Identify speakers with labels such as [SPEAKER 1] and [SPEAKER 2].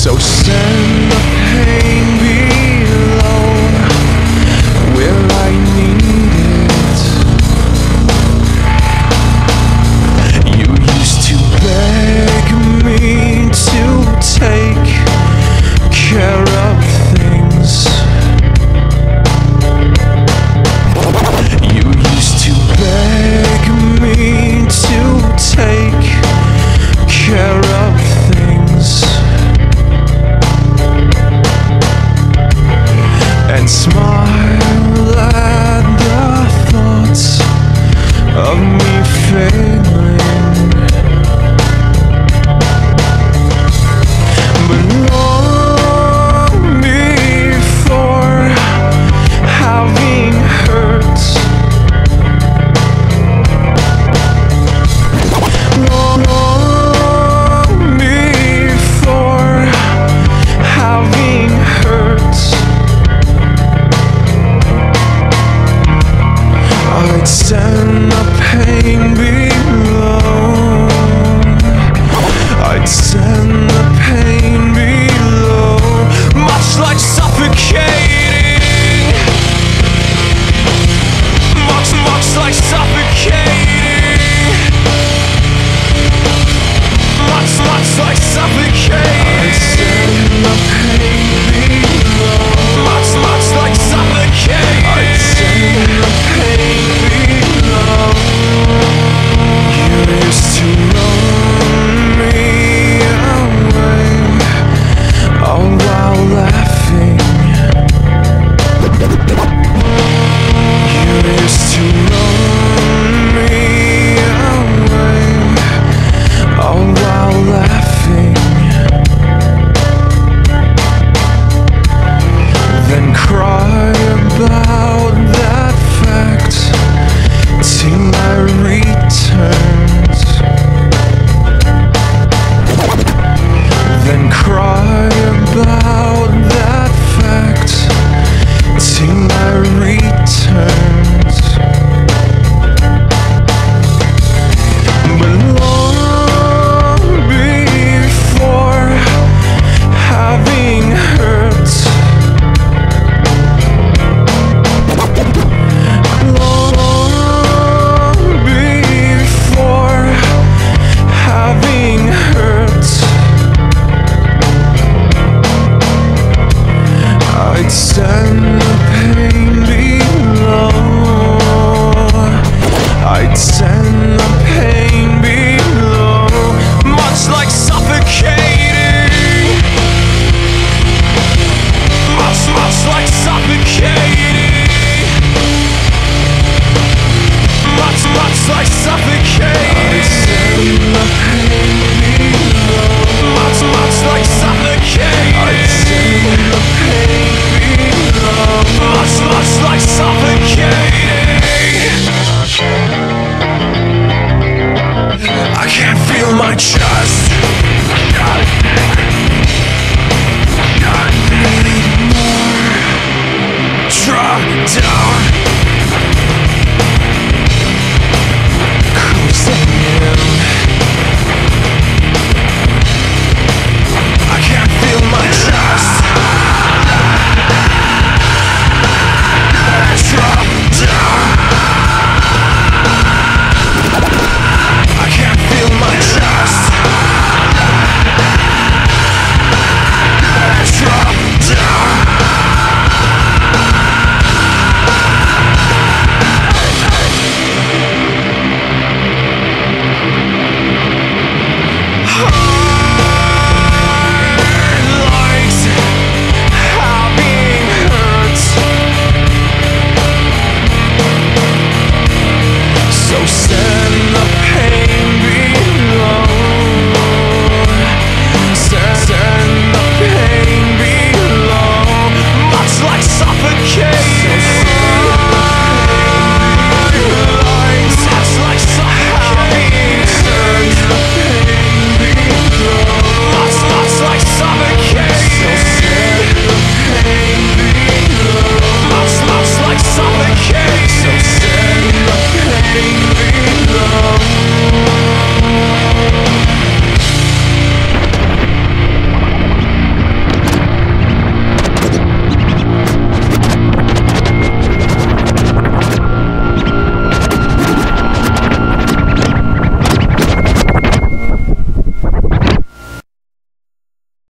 [SPEAKER 1] So send the pain below where I need it. You used to beg me to take care of things. You used to beg me to take care of things and smile at the thoughts of me failing. But long before having hurt, long before having hurt, I'd send the pain below. I'd send the pain below, much like suffocating, much like suffocating, much like suffocating. I'd send the pain below, much like suffocating. I'd send the pain below. You used to